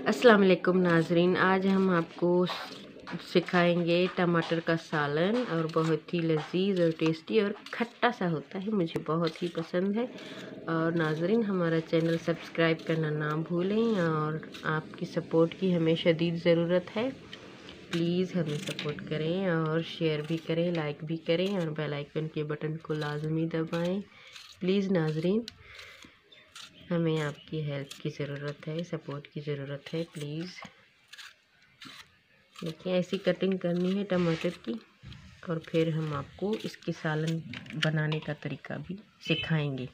अस्सलाम वालेकुम नाजरीन, आज हम आपको सिखाएंगे टमाटर का सालन और बहुत ही लजीज और टेस्टी और खट्टा सा होता है, मुझे बहुत ही पसंद है। और नाजरीन, हमारा चैनल सब्सक्राइब करना ना भूलें और आपकी सपोर्ट की हमें शदीद ज़रूरत है। प्लीज़ हमें सपोर्ट करें और शेयर भी करें, लाइक भी करें और बेल आइकन के बटन को लाजमी दबाएं। प्लीज़ नाजरीन, हमें आपकी हेल्प की ज़रूरत है, सपोर्ट की ज़रूरत है। प्लीज़ देखिए, ऐसी कटिंग करनी है टमाटर की और फिर हम आपको इसके सालन बनाने का तरीका भी सिखाएंगे।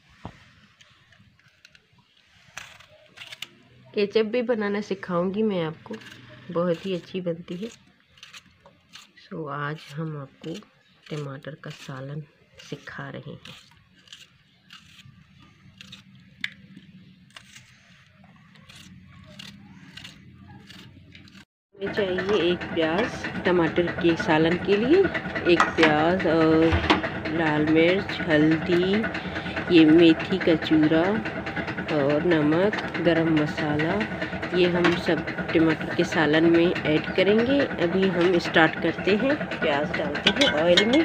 केचप भी बनाना सिखाऊंगी मैं आपको, बहुत ही अच्छी बनती है। सो आज हम आपको टमाटर का सालन सिखा रहे हैं। हमें चाहिए एक प्याज टमाटर के सालन के लिए, एक प्याज और लाल मिर्च, हल्दी, ये मेथी का चूरा और नमक, गरम मसाला, ये हम सब टमाटर के सालन में ऐड करेंगे। अभी हम स्टार्ट करते हैं। प्याज डालते हैं ऑयल में।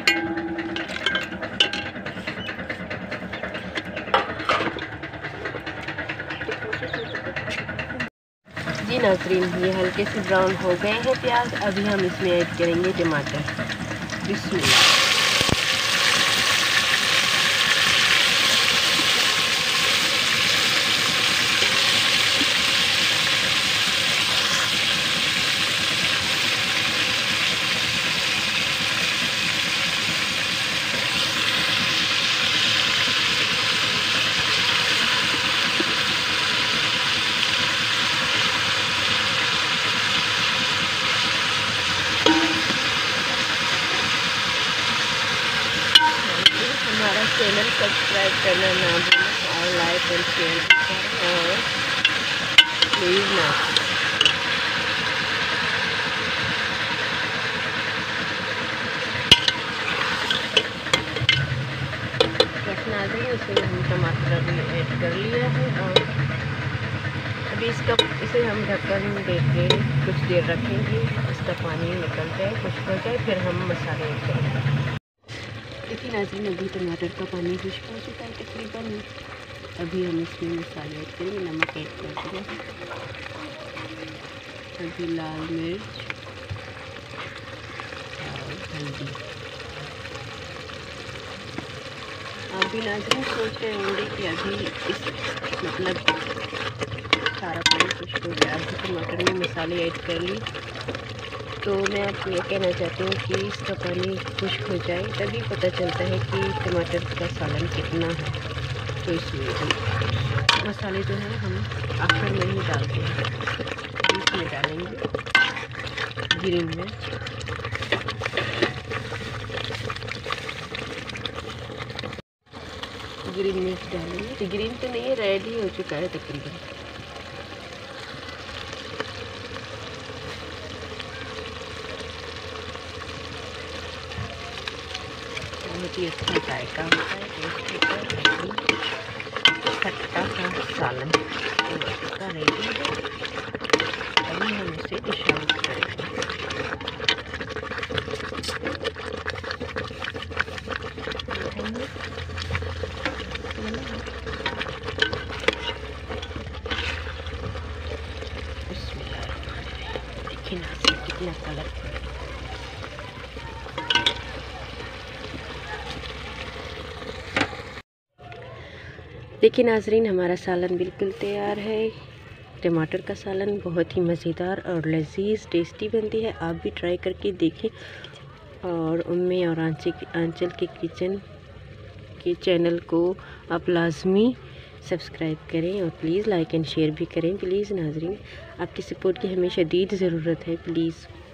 जी नाज़रीन, ये हल्के से ब्राउन हो गए हैं प्याज। अभी हम इसमें ऐड करेंगे टमाटर। बिस्मिल्लाह। हमारा चैनल सब्सक्राइब करना ना भूलें और लाइक और शेयर करें और प्लीज़ ना। बस नाज़रीन, इसमें हम टमाटर अभी ऐड कर लिया है और अभी इसे हम ढक्कन देके कुछ देर रखेंगे। इसका पानी निकल जाए, खुश्क हो जाए, फिर हम मसाले ऐड करेंगे। देखिए नाज़रीन, अभी टमाटर का पानी खुश्क हो चुका है तकरीबन। अभी हम इसमें मसाले ऐड करेंगे। नमक ऐड कर देंगे, अभी लाल मिर्च और हल्दी। आप भी नाज़रीन सोच रहे होंगे कि अभी इस मतलब सारा पानी खुश्क हो गया, अभी टमाटर में मसाले ऐड कर लिए। तो मैं आपको ये कहना चाहती हूँ कि इसका पानी खुश्क हो जाए, तभी पता चलता है कि टमाटर का सालन कितना है। तो इसलिए हम मसाले जो है हम आखिर में ही डालते हैं। इसमें डालेंगे ग्रीन मिर्च, डालेंगे। ग्रीन तो नहीं है, रेड ही हो चुका है तकरीबन। बहुत ही अच्छा जायका होता है, टेस्ट होता है। खट्टा सा सालन का रेडी है। अभी हम इसे डिश आउट करेंगे। देखिए ना कितना कलरफुल। देखिए नाज़रीन, हमारा सालन बिल्कुल तैयार है। टमाटर का सालन बहुत ही मज़ेदार और लजीज टेस्टी बनती है। आप भी ट्राई करके देखें और उम्मी और आंचल के किचन के चैनल को आप लाजमी सब्सक्राइब करें और प्लीज़ लाइक एंड शेयर भी करें। प्लीज़ नाज़रीन, आपकी सपोर्ट की हमें शदीद ज़रूरत है। प्लीज़